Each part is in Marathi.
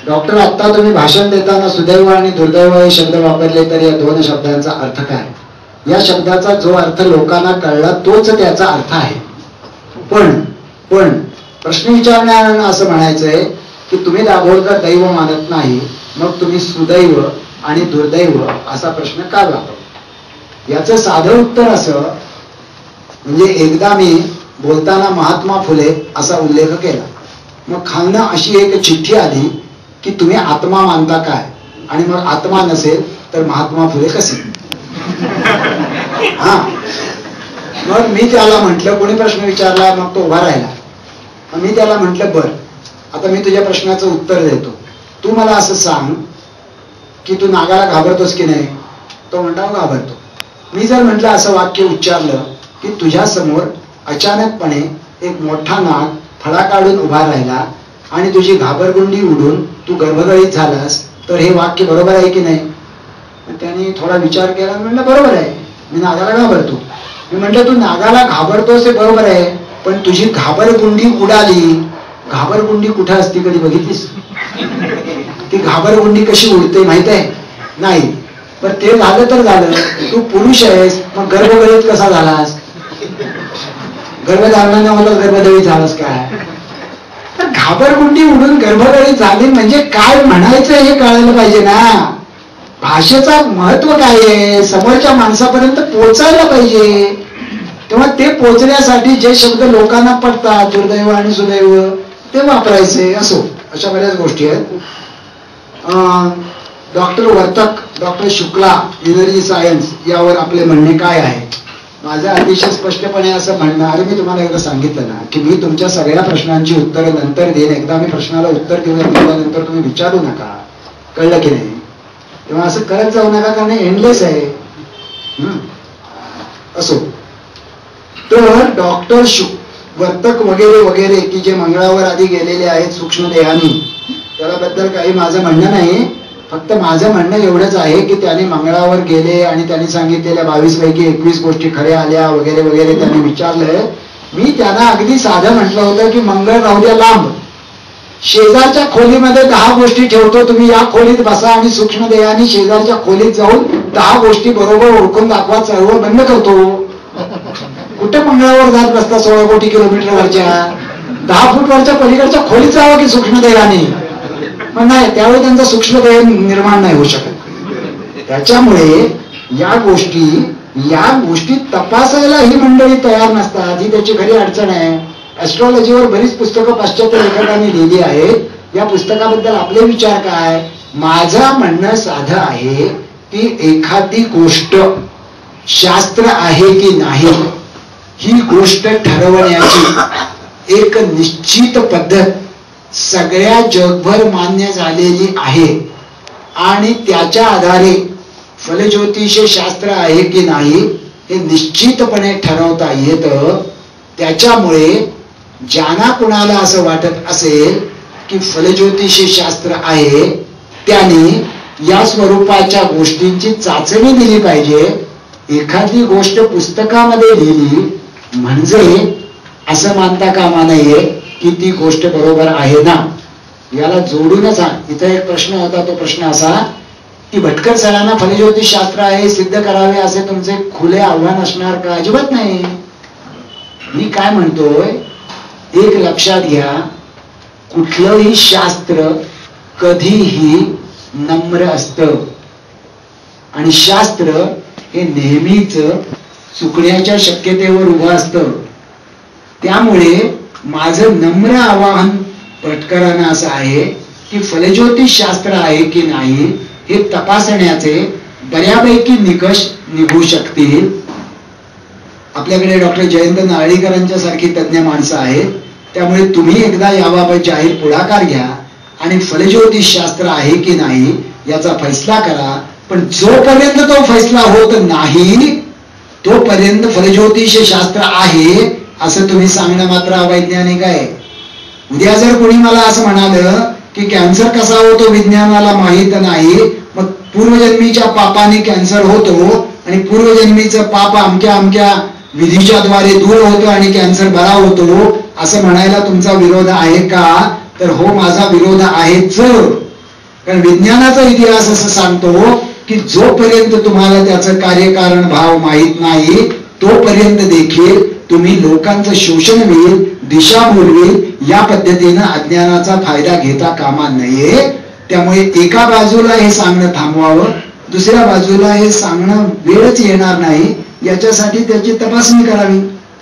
डॉक्टर, आता तुम्ही भाषण देताना सुदैव आणि दुर्दैव हे शब्द वापरले, तर या दोन शब्दांचा अर्थ काय? या शब्दाचा जो अर्थ लोकांना कळला तोच त्याचा अर्थ आहे. पण प्रश्न विचारण्यानं असं म्हणायचंय की तुम्ही दाभोळकर दैव मानत नाही, मग तुम्ही सुदैव आणि दुर्दैव असा प्रश्न का वापरता? याचं साधं उत्तर असं, म्हणजे एकदा मी बोलताना महात्मा फुले असा उल्लेख केला, मग खालनं अशी एक चिठ्ठी आली की तुम्ही आत्मा मानता काय, आणि मग आत्मा नसेल तर महात्मा फुले कसे? हा, मग मी त्याला म्हटलं, कोणी प्रश्न विचारला, मग तो उभा राहिला. मी त्याला म्हटलं, बर आता मी तुझ्या प्रश्नाचं उत्तर देतो, तू मला असं सांग की तू नागाला घाबरतोस की नाही? तो म्हणता घाबरतो. मी जर म्हटलं, असं वाक्य उच्चारलं की तुझ्या समोर अचानकपणे एक मोठा नाग फळा काढून उभा राहिला आणि तुझी घाबरगुंडी उडून तू गर्भगळीत झालास, तर हे वाक्य बरोबर आहे की नाही? त्याने थोडा विचार केला, म्हणलं बरोबर आहे, मी नागाला घाबरतो. मी म्हटलं, तू नागाला घाबरतोस हे बरोबर आहे, पण तुझी घाबरगुंडी उडाली. घाबरगुंडी कुठे असते कधी बघितलीस? ती घाबरगुंडी कशी उडते माहित आहे? नाही. पण ते झालं तर झालं, तू पुरुष आहेस, मग गर्भगळीत कसा झालास? गर्भधारणाने मला गर्भदळी झालास काय? तर घाबरगुंडी उडून गर्भगळीत झाली म्हणजे काय म्हणायचं हे कळायला पाहिजे ना. भाषेचा महत्व काय आहे, समोरच्या माणसापर्यंत पोहोचायला पाहिजे. तेव्हा ते पोहोचण्यासाठी जे शब्द लोकांना पडतात, दुर्दैव आणि सुदैव, ते वापरायचे. असो, अशा बऱ्याच गोष्टी आहेत. Doctor Vartak, doctor Shukla, energy science यावर आपले म्हणणे काय आहे? माझं अतिशय स्पष्टपणे असं म्हणणं, अरे मी तुम्हाला एकदा सांगितलं ना की मी तुमच्या सगळ्या प्रश्नांची उत्तरं नंतर देईन. एकदा मी प्रश्नाला उत्तर दिल्यानंतर तुम्ही विचारू नका, कळलं की नाही? तेव्हा असं करत जाऊ नका, कारण एंडलेस आहे. असो, तर डॉक्टर वर्तक वगैरे वगैरे की जे मंगळावर आधी गेलेले आहेत सूक्ष्म देहानी, त्याबद्दल काही माझं म्हणणं नाही. फक्त माझं म्हणणं एवढंच आहे की त्यांनी मंगळावर गेले आणि त्यांनी सांगितलेल्या 22 पैकी 21 गोष्टी खऱ्या आल्या वगैरे वगैरे त्यांनी विचारलंय. मी त्यांना अगदी साधं म्हटलं होतं की मंगळ राहू द्या लांब, शेजारच्या खोलीमध्ये 10 गोष्टी ठेवतो, तुम्ही या खोलीत बसा आणि सूक्ष्म देहानी शेजारच्या खोलीत जाऊन 10 गोष्टी बरोबर ओळखून दाखवा, चळवळ बंद करतो. कुठे मंगळावर जात बसता 16 कोटी किलोमीटरवरच्या? 10 फूटवरच्या पलीकडच्या खोलीत जावं की सूक्ष्म देहानी? पण नाही, त्यावेळी त्यांचा सूक्ष्मदेह निर्माण नाही होऊ शकत. त्याच्यामुळे या गोष्टी तपासायला ही मंडळी तयार नसतात. ही त्याची खरी अडचण आहे. ऍस्ट्रॉलॉजीवर बरीच पुस्तकं पाश्चात्य लेखकांनी लिहिली आहेत. या पुस्तकाबद्दल आपले विचार काय? माझं म्हणणं साधं आहे की एखादी गोष्ट शास्त्र आहे की नाही ही गोष्ट ठरवण्याची एक निश्चित पद्धत सगळ्या जगभर मान्य झालेली आहे आणि त्याच्या आधारे फलज्योतिष शास्त्र आहे की नाही हे निश्चितपणे ठरवता येतं. त्याच्यामुळे ज्यांना कुणाला असं वाटत असेल की फलज्योतिष शास्त्र आहे त्यांनी या स्वरूपाच्या गोष्टींची चाचणी दिली पाहिजे. एखादी गोष्ट पुस्तकामध्ये लिहिली म्हणजे असं मानता कामा नये की ती गोष्ट बरोबर आहे ना. याला जोडूनच इथं एक प्रश्न होता. तो प्रश्न असा की भटकर सरांना फलज्योतिष शास्त्र आहे सिद्ध करावे असे तुमचे खुले आव्हान असणार का? अजिबात नाही. मी काय म्हणतोय, एक लक्षात घ्या, कुठलंही शास्त्र कधीही नम्र असतं आणि शास्त्र हे नेहमीच चुकण्याच्या शक्यतेवर उभं असतं. त्यामुळे माझं नम्र आवाहन भटकरांना असं आहे की फलज्योतिष शास्त्र आहे की नाही हे तपासण्याचे बऱ्यापैकी निकष निघू शकतील. आपल्याकडे डॉक्टर जयंत नारळीकरांच्या सारखी तज्ञ माणसं आहेत. त्यामुळे तुम्ही एकदा याबाबत जाहीर पुढाकार घ्या आणि फलज्योतिष शास्त्र आहे की नाही याचा फैसला करा. पण जोपर्यंत तो फैसला होत नाही तोपर्यंत फलज्योतिष शास्त्र आहे असं तुम्ही सांगणं मात्र अवैज्ञानिक आहे. उद्या जर कोणी मला असं म्हणालं की कॅन्सर कसा होतो विज्ञानाला माहित नाही, मग पूर्वजन्मीच्या पापाने कॅन्सर होतो आणि पूर्वजन्मीचं पाप अमक्या अमक्या विधीच्या द्वारे दूर होतं आणि कॅन्सर बरा होतो असं म्हणायला तुमचा विरोध आहे का? तर हो, माझा विरोध आहेच. कारण विज्ञानाचा इतिहास असं सांगतो की जोपर्यंत तुम्हाला त्याचं कार्यकारण भाव माहीत नाही तोपर्यंत देखील तुम्ही लोकांचं शोषण होईल, दिशाभूल होईल, या पद्धतीनं अज्ञानाचा फायदा घेता कामा नये. त्यामुळे एका बाजूला हे सांगणं थांबवावं, दुसऱ्या बाजूला हे सांगणं वेळच येणार नाही याच्यासाठी त्याची तपासणी करावी.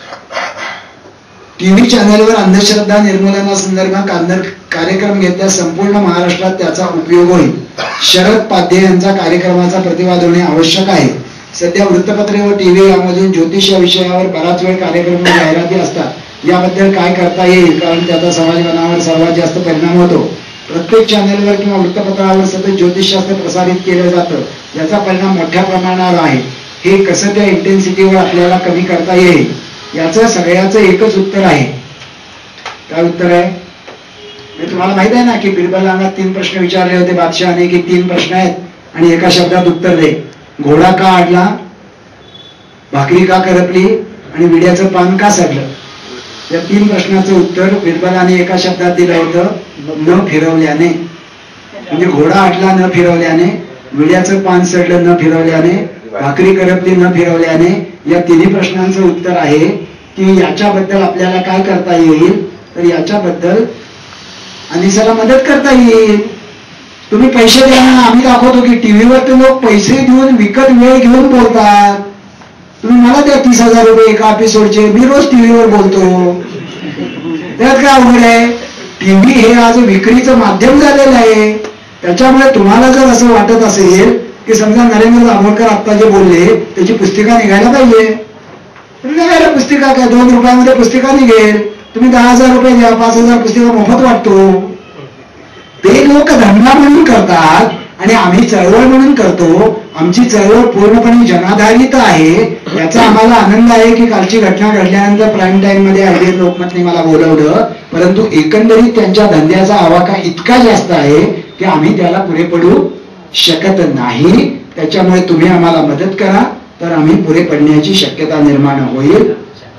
टीव्ही चॅनलवर अंधश्रद्धा निर्मूलनासंदर्भात कार्यक्रम घेतल्यास संपूर्ण महाराष्ट्रात त्याचा उपयोग होईल. शरद पाध्ये यांचा कार्यक्रमाचा प्रतिवाद होणे आवश्यक आहे. सध्या वृत्तपत्रे व टीव्ही यामधून ज्योतिष या विषयावर बराच वेळ कार्यक्रम जाहिराती असतात. याबद्दल काय करता येईल, कारण त्याचा समाजमनावर सर्वात जास्त परिणाम होतो. प्रत्येक चॅनलवर किंवा वृत्तपत्रावर सतत ज्योतिषशास्त्र प्रसारित केलं जातं, याचा परिणाम मोठ्या प्रमाणावर आहे. हे कसं त्या इंटेन्सिटीवर आपल्याला कमी करता येईल, याचं सगळ्याचं एकच उत्तर आहे. काय उत्तर आहे? तुम्हाला माहित आहे ना की बिरबलांना 3 प्रश्न विचारले होते बादशहाने की 3 प्रश्न आहेत आणि एका शब्दात उत्तर दे. घोडा का अडला, भाकरी का करपली आणि विड्याचं पान का सडलं. या 3 प्रश्नाचं उत्तर बिरबलाने एका शब्दात दिलं होतं, न फिरवल्याने. म्हणजे घोडा अडला न फिरवल्याने, विड्याचं पान सडलं न फिरवल्याने, भाकरी करपली न फिरवल्याने. या 3 प्रश्नांचं उत्तर आहे की याच्याबद्दल आपल्याला काय करता येईल. तर याच्याबद्दल अनिसाला मदत करता येईल. तुम्ही पैसे द्या ना, आम्ही दाखवतो की टीव्हीवर ते लोक पैसे देऊन विकत वेळ घेऊन बोलतात. तुम्ही मला द्या 30,000 रुपये एका एपिसोडचे, मी रोज टीव्हीवर बोलतो. त्यात काय अवघड आहे. टीव्ही हे आज विक्रीचं माध्यम झालेलं आहे. त्याच्यामुळे तुम्हाला जर असं वाटत असेल की समजा नरेंद्र दाभोळकर आता जे बोलले त्याची पुस्तिका निघायला पाहिजे, तर निघायला पुस्तिका काय 2 रुपयामध्ये पुस्तिका निघेल. तुम्ही 10,000 रुपये द्या, 5,000 पुस्तिका मोफत वाटतो. ते लोक धंदा म्हणून करतात आणि आम्ही चळवळ म्हणून करतो. आमची चळवळ पूर्णपणे जनाधारित आहे. याचा आम्हाला आनंद आहे की कालची घटना घडल्यानंतर प्राईम टाइम मध्ये आयडियल लोकमतने मला बोलवलं, परंतु एकंदरीत त्यांच्या धंद्याचा आवाका इतका जास्त आहे की आम्ही त्याला पुरे पडू शकत नाही. त्याच्यामुळे तुम्ही आम्हाला मदत करा, तर आम्ही पुरे पडण्याची शक्यता निर्माण होईल.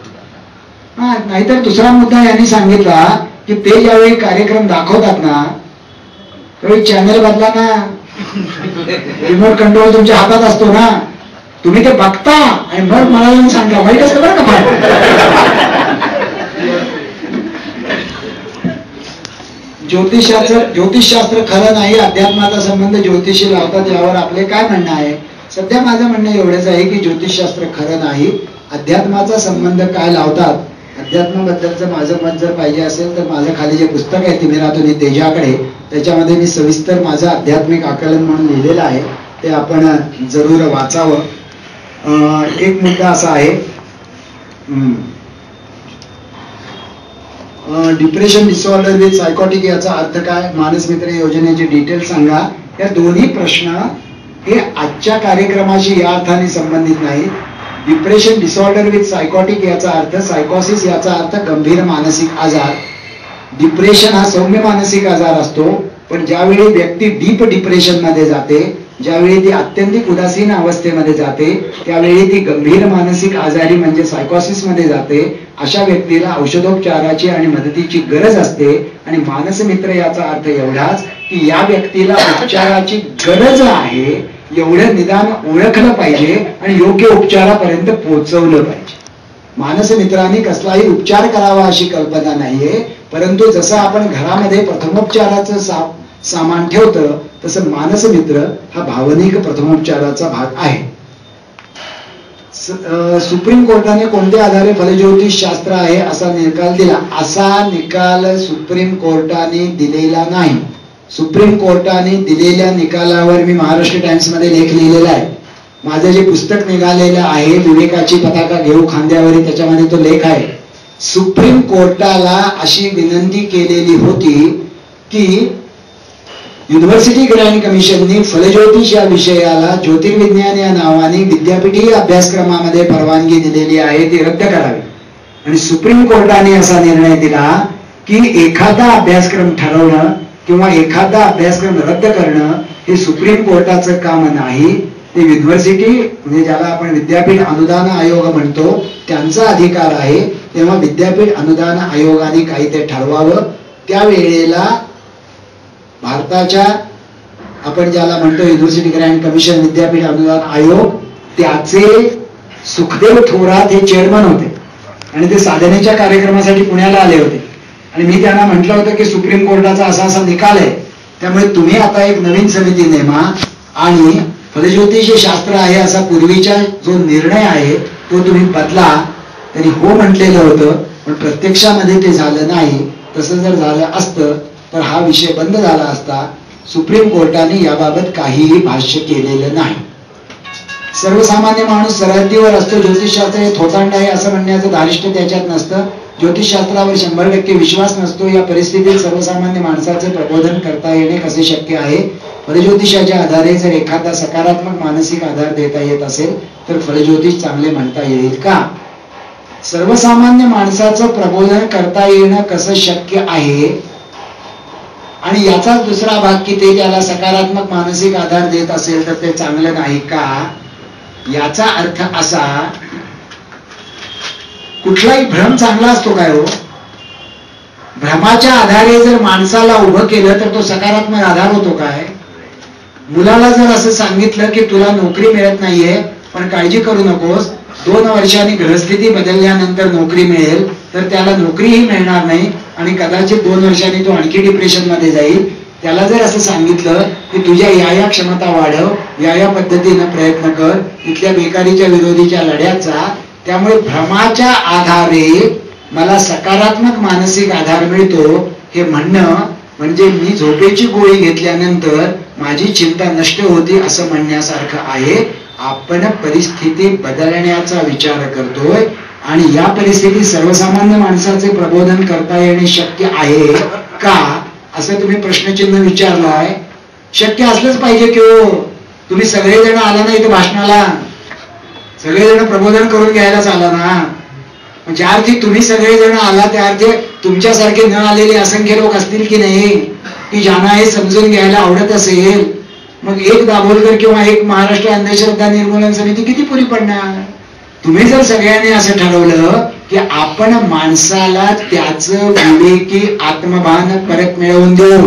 नाहीतर दुसरा मुद्दा यांनी सांगितला की ते ज्यावेळी कार्यक्रम दाखवतात ना त्यावेळी चॅनल बदला ना. रिमोट कंट्रोल तुमच्या हातात असतो ना, तुम्ही ते बघता आणि मग मला येऊन सांगा. वाईट असतं बरं का. ज्योतिषशास्त्र खरं नाही, अध्यात्माचा संबंध ज्योतिषी लावतात, यावर आपले काय म्हणणं आहे. सध्या माझं म्हणणं एवढंच आहे की ज्योतिषशास्त्र खरं नाही, अध्यात्माचा संबंध काय लावतात. अध्यात्माबद्दलचं माझं मत जर पाहिजे असेल तर माझं खाली जे पुस्तक आहे तिमिरातून तेजाकडे, त्याच्यामध्ये मी सविस्तर माझं आध्यात्मिक आकलन म्हणून लिहिलेलं आहे, ते आपण जरूर वाचावं. एक मुद्दा असा आहे, डिप्रेशन डिसऑर्डर विथ सायकॉटिक याचा अर्थ काय, मानसमित्र योजनेची डिटेल सांगा. या दोन्ही प्रश्न हे आजच्या कार्यक्रमाशी या अर्थाने संबंधित नाही. डिप्रेशन डिसऑर्डर विथ सायकॉटिक याचा अर्थ, सायकोसिस याचा अर्थ गंभीर मानसिक आजार. डिप्रेशन हा सौम्य मानसिक आजार असतो, पण ज्यावेळी व्यक्ती डीप डिप्रेशन मध्ये जाते, ज्यावेळी ती अत्यंतिक उदासीन अवस्थेमध्ये जाते, त्यावेळी ती गंभीर मानसिक आजारी म्हणजे सायकोसिस मध्ये जाते. अशा व्यक्तीला औषधोपचाराची आणि मदतीची गरज असते. आणि मानसमित्र याचा अर्थ एवढाच की या व्यक्तीला उपचाराची गरज आहे एवढं निदान ओळखलं पाहिजे आणि योग्य उपचारापर्यंत पोहोचवलं पाहिजे. मानसमित्रांनी कसलाही उपचार करावा अशी कल्पना नाहीये, परंतु जसं आपण घरामध्ये प्रथमोपचाराचं सामान ठेवतं तसं मानसमित्र हा भावनिक प्रथमोपचाराचा भाग आहे. सुप्रीम कोर्टाने कोणत्या आधारे फलज्योतिष शास्त्र आहे असा निकाल दिला. असा निकाल सुप्रीम कोर्टाने दिलेला नाही. सुप्रीम कोर्टाने दिलेल्या निकालावर मी महाराष्ट्र टाइम्स मध्ये लेख लिहिलेला आहे. माझं जे पुस्तक निघालेलं आहे विवेकाची पताका घेऊ खांद्यावरी, त्याच्यामध्ये तो लेख आहे. सुप्रीम कोर्टाला अशी विनंती केलेली होती की युनिव्हर्सिटी ग्रँट कमिशनने फलज्योतिष या विषयाला ज्योतिर्विज्ञान या नावाने विद्यापीठीय अभ्यासक्रमामध्ये परवानगी दिलेली आहे ती रद्द करावी. आणि सुप्रीम कोर्टाने असा निर्णय दिला की एखादा अभ्यासक्रम ठरवणं किंवा एखादा अभ्यासक्रम रद्द करणं हे सुप्रीम कोर्टाचं काम नाही, ते युनिव्हर्सिटी म्हणजे ज्याला आपण विद्यापीठ अनुदान आयोग म्हणतो त्यांचा अधिकार आहे. तेव्हा विद्यापीठ अनुदान आयोगाने काही ते ठरवावं. त्यावेळेला भारताच्या आपण ज्याला म्हणतो युनिव्हर्सिटी ग्रँट कमिशन, विद्यापीठ अनुदान आयोग, त्याचे सुखदेव थोरात हे चेअरमन होते आणि ते साधनेच्या कार्यक्रमासाठी पुण्याला आले होते. आणि मी त्यांना म्हटलं होतं की सुप्रीम कोर्टाचा असा असा निकाल आहे, त्यामुळे तुम्ही आता एक नवीन समिती नेमा आणि फलज्योतिष शास्त्र आहे असा पूर्वीचा जो निर्णय आहे तो तुम्ही बदला. त्यांनी हो म्हटलेलं होतं, पण प्रत्यक्षामध्ये ते झालं नाही. तसं जर झालं असतं तर हा विषय बंद झाला असता. सुप्रीम कोर्टाने याबाबत काहीही भाष्य केलेलं नाही. सर्वसामान्य माणूस सरहद्दीवर असतो, ज्योतिषशास्त्र हे थोतांड आहे असं म्हणण्याचं धारिष्ट्य त्याच्यात नसतं. ज्योतिषशास्त्रावर 100% विश्वास नसतो. या परिस्थितीत सर्वसामान्य माणसाचे प्रबोधन करता येणे कसे शक्य आहे? फलज्योतिषाच्या आधारे जर एखादा सकारात्मक मानसिक आधार देता येत असेल तर फलज्योतिष चांगले म्हणता येईल का? सर्वसामान्य माणसाचं प्रबोधन करता येणं कसं शक्य आहे? आणि याचाच दुसरा भाग की ते त्याला सकारात्मक मानसिक आधार देत असेल तर ते चांगलं नाही का? याचा अर्थ असा, कुठलाही भ्रम चांगला असतो काय हो? भ्रमाच्या आधारे जर माणसाला उभं केलं तर तो सकारात्मक आधार होतो काय? मुलाला जर असं सांगितलं की तुला नोकरी मिळत नाहीये पण काळजी करू नकोस, 2 वर्षांनी ग्रहस्थिती बदलल्यानंतर नोकरी मिळेल, तर त्याला नोकरीही मिळणार नाही आणि कदाचित 2 वर्षांनी तो आणखी डिप्रेशन मध्ये जाईल. त्याला जर असं सांगितलं की तुझ्या या क्षमता वाढव, या पद्धतीनं प्रयत्न कर, इथल्या बेकारीच्या विरोधीच्या लढ्याचा, त्यामुळे भ्रमाच्या आधारे मला सकारात्मक मानसिक आधार मिळतो हे म्हणणं म्हणजे मी झोपेची गोळी घेतल्यानंतर माझी चिंता नष्ट होती असं म्हणण्यासारखं आहे. आपण परिस्थिती बदलण्याचा विचार करतोय आणि या परिस्थितीत सर्वसामान्य माणसाचे प्रबोधन करता येणे शक्य आहे का असं तुम्ही प्रश्नचिन्ह विचारलाय. शक्य असलंच पाहिजे की हो. तुम्ही सगळेजण आला ना इथं भाषणाला, सगळेजण प्रबोधन करून घ्यायलाच आला ना. ज्या अर्थी तुम्ही सगळेजण आला त्या अर्थी तुमच्यासारखे न आलेले असंख्य लोक असतील की नाही की ज्यांना हे समजून घ्यायला आवडत असेल. मग एक दाभोलकर किंवा एक महाराष्ट्र अंधश्रद्धा निर्मूलन समिती किती पुरी पडणार? तुम्ही जर सगळ्यांनी असं ठरवलं की आपण माणसाला त्याचं विवेकी आत्मभान परत मिळवून देऊ,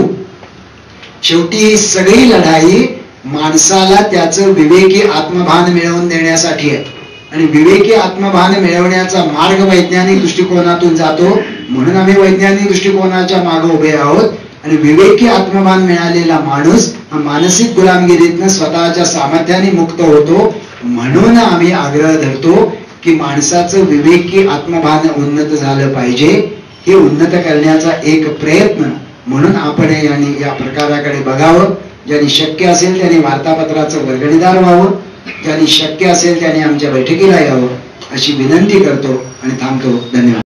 शेवटी ही सगळी लढाई माणसाला त्याचं विवेकी आत्मभान मिळवून देण्यासाठी आहे. आणि विवेकी आत्मभान मिळवण्याचा मार्ग वैज्ञानिक दृष्टिकोनातून जातो, म्हणून आम्ही वैज्ञानिक दृष्टिकोनाच्या मागे उभे आहोत. आणि विवेकी आत्मभान मिळालेला माणूस हा मानसिक गुलामगिरीतनं स्वतःच्या सामर्थ्याने मुक्त होतो. म्हणून आम्ही आग्रह धरतो की माणसाचं विवेकी आत्मभान उन्नत झालं पाहिजे. हे उन्नत करण्याचा एक प्रयत्न म्हणून आपण या प्रकाराकडे बघावं. ज्यांनी शक्य असेल त्यांनी वार्तापत्राचं वर्गणीदार व्हावं, ज्यांनी शक्य असेल त्यांनी आमच्या बैठकीला यावं अशी विनंती करतो आणि थांबतो. धन्यवाद.